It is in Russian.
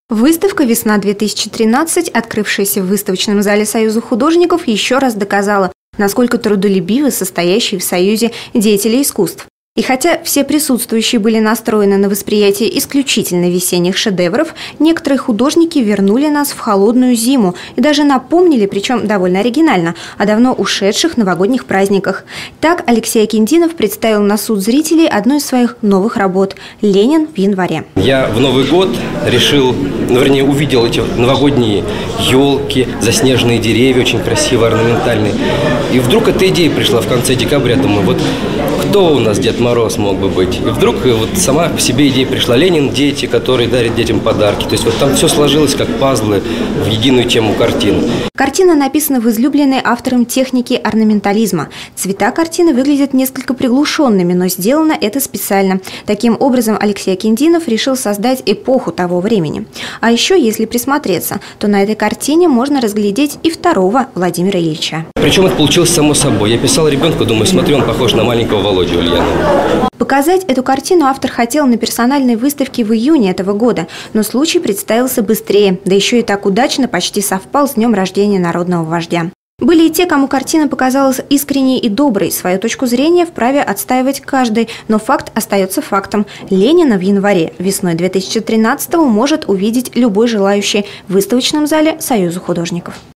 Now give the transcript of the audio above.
Выставка «Весна-2013», открывшаяся в выставочном зале Союза художников, еще раз доказала, насколько трудолюбивы состоящие в Союзе деятели искусств. И хотя все присутствующие были настроены на восприятие исключительно весенних шедевров, некоторые художники вернули нас в холодную зиму и даже напомнили, причем довольно оригинально, о давно ушедших новогодних праздниках. Так Алексей Акиндинов представил на суд зрителей одну из своих новых работ «Ленин в январе». Я в Новый год увидел эти новогодние елки, заснеженные деревья, очень красивые, орнаментальные. И вдруг эта идея пришла в конце декабря. Думаю, вот кто у нас Дед Мороз мог бы быть? И вдруг вот сама в себе идея пришла. Ленин, дети, которые дарят детям подарки. То есть вот там все сложилось как пазлы в единую тему картины. Картина написана в излюбленной автором технике орнаментализма. Цвета картины выглядят несколько приглушенными, но сделано это специально. Таким образом, Алексей Акиндинов решил создать эпоху того времени. А еще, если присмотреться, то на этой картине можно разглядеть и второго Владимира Ильича. Причем это получилось само собой. Я писал ребенку, думаю, смотри, он похож на маленького Володю Ульянова. Показать эту картину автор хотел на персональной выставке в июне этого года, но случай представился быстрее, да еще и так удачно почти совпал с днем рождения народного вождя. Были и те, кому картина показалась искренней и доброй. Свою точку зрения вправе отстаивать каждый, но факт остается фактом. Ленина в январе, весной 2013-го может увидеть любой желающий в выставочном зале Союза художников.